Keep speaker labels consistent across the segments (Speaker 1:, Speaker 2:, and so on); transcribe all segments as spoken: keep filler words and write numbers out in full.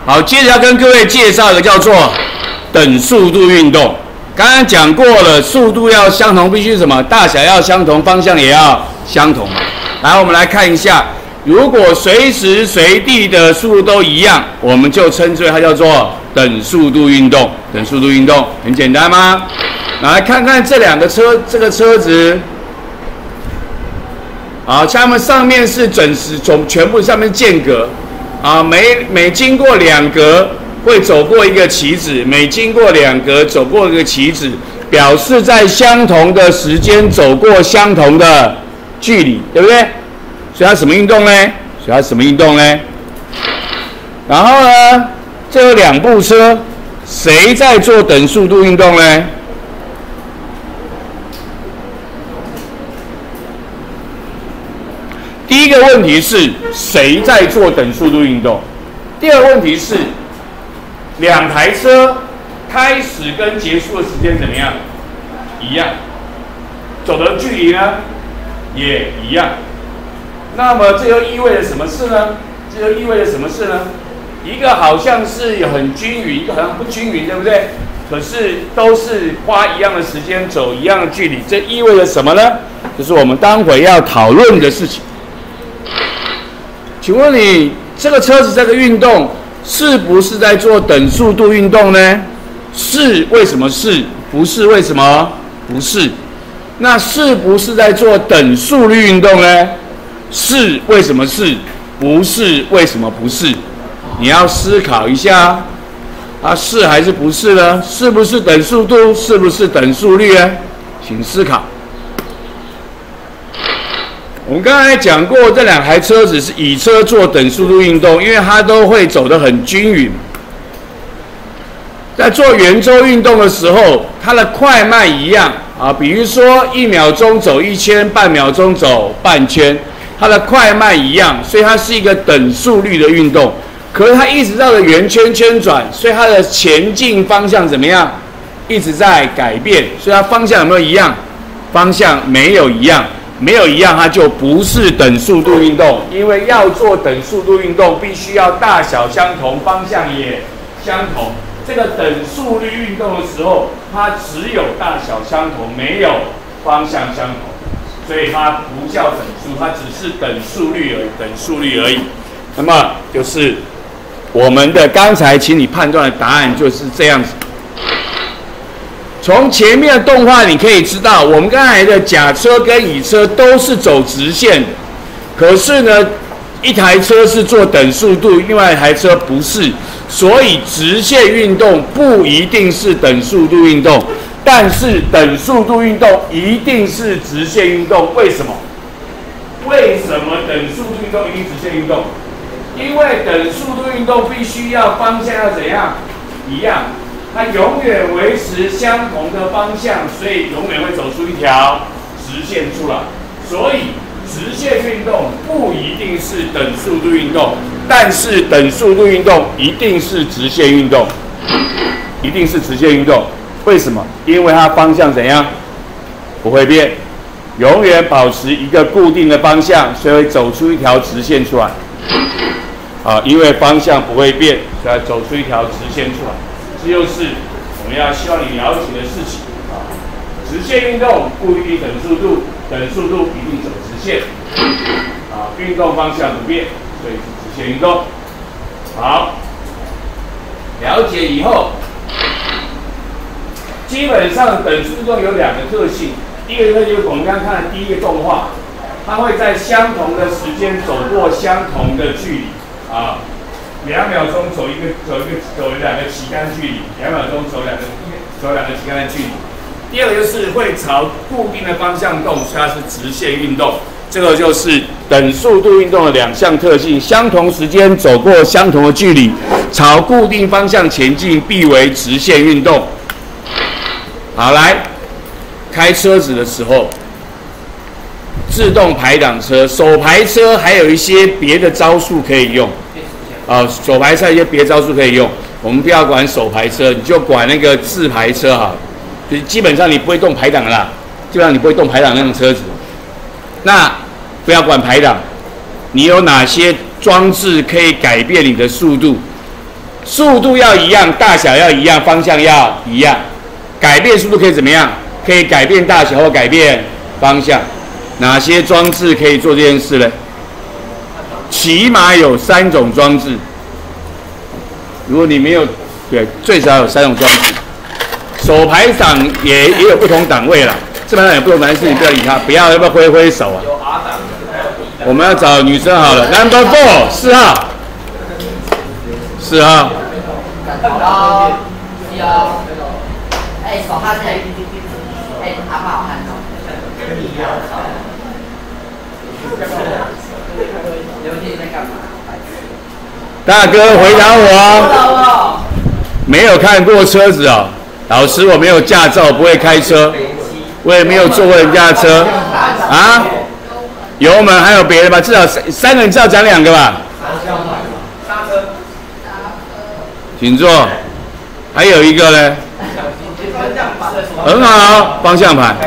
Speaker 1: 好，接着要跟各位介绍一个叫做等速度运动。刚刚讲过了，速度要相同，必须什么？大小要相同，方向也要相同。来，我们来看一下，如果随时随地的速度都一样，我们就称之为它叫做等速度运动。等速度运动很简单吗？来看看这两个车，这个车子。好，它们上面是整实，从全部上面间隔，啊，每每经过两格会走过一个棋子，每经过两格走过一个棋子，表示在相同的时间走过相同的距离，对不对？所以它什么运动呢？所以它什么运动呢？然后呢，这有两部车，谁在做等速度运动呢？第一个问题是谁在做等速度运动？第二个问题是两台车开始跟结束的时间怎么样？一样，走的距离呢也一样。那么这又意味着什么事呢？这又意味着什么事呢？一个好像是很均匀，一个好像不均匀，对不对？可是都是花一样的时间走一样的距离，这意味着什么呢？这是我们待会要讨论的事情。请问你这个车子这个运动是不是在做等速度运动呢？是，为什么是？不是，为什么不是？那是不是在做等速率运动呢？是，为什么是？不是，为什么不是？你要思考一下，啊，是还是不是呢？是不是等速度？是不是等速率呢？请思考。我们刚才讲过，这两台车子是以车做等速度运动，因为它都会走得很均匀。在做圆周运动的时候，它的快慢一样啊，比如说一秒钟走一圈，半秒钟走半圈，它的快慢一样，所以它是一个等速率的运动。可是它一直绕着圆圈圈转，所以它的前进方向怎么样？一直在改变，所以它方向有没有一样？方向没有一样。没有一样，它就不是等速度运动。因为要做等速度运动，必须要大小相同，方向也相同。这个等速率运动的时候，它只有大小相同，没有方向相同，所以它不叫等速，它只是等速率而已，等速率而已。那么就是我们的刚才请你判断的答案就是这样子。从前面的动画你可以知道，我们刚才的甲车跟乙车都是走直线的，可是呢，一台车是做等速度，另外一台车不是，所以直线运动不一定是等速度运动，但是等速度运动一定是直线运动。为什么？为什么等速度运动一定直线运动？因为等速度运动必须要方向要怎样？一样。它永远维持相同的方向，所以永远会走出一条直线出来。所以直线运动不一定是等速度运动，但是等速度运动一定是直线运动，一定是直线运动。为什么？因为它方向怎样？不会变，永远保持一个固定的方向，所以会走出一条直线出来。啊，因为方向不会变，所以走出一条直线出来。这就是我们要希望你了解的事情啊！直线运动不一定等速度，等速度一定走直线啊！运动方向不变，所以是直线运动。好，了解以后，基本上等速运动有两个特性，第一个特性就是我们刚刚看的第一个动画，它会在相同的时间走过相同的距离啊。两秒钟走一个，走一个，走两个旗杆距离；两秒钟走两个，走两个旗杆的距离。第二个就是会朝固定的方向动，所以它是直线运动。这个就是等速度运动的两项特性：相同时间走过相同的距离，朝固定方向前进，必为直线运动。好，来开车子的时候，自动排挡车、手排车还有一些别的招数可以用。啊，手排车一些别招数可以用，我们不要管手排车，你就管那个自排车哈，就是基本上你不会动排挡的啦，基本上你不会动排挡那种车子。那不要管排挡，你有哪些装置可以改变你的速度？ 速度要一样，大小要一样，方向要一样。改变速度可以怎么样？可以改变大小或改变方向。哪些装置可以做这件事呢？起码有三种装置。如果你没有，对，最少有三种装置。手排档也也有不同档位啦，这排档有不同档位，是你不要理它，不要要不要挥挥手啊？我们要找女生好了 ，Number Four 四号，四号。
Speaker 2: 好，有，哎，手哈这，哎，阿爸好看哦。
Speaker 1: 大哥回答我，没有看过车子哦。老师，我没有驾照，不会开车，我也没有坐过人家的车啊。油门还有别的吧？至少三三个人至少讲两个吧。刹车，请坐。还有一个呢？很好，方向盘。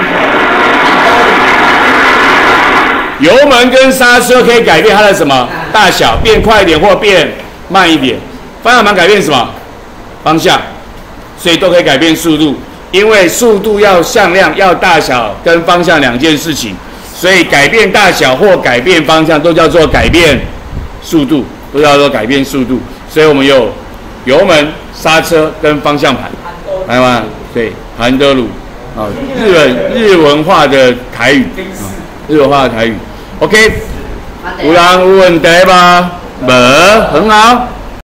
Speaker 1: 油门跟刹车可以改变它的什么大小，变快一点或变慢一点。方向盘改变什么？方向，所以都可以改变速度。因为速度要向量，要大小跟方向两件事情，所以改变大小或改变方向都叫做改变速度，都叫做改变速度。所以我们有油门、刹车跟方向盘，来吗？对，韩德鲁啊，日本日文化的台语，啊、日文化的台语。OK， 有人有问题吗？没，很好。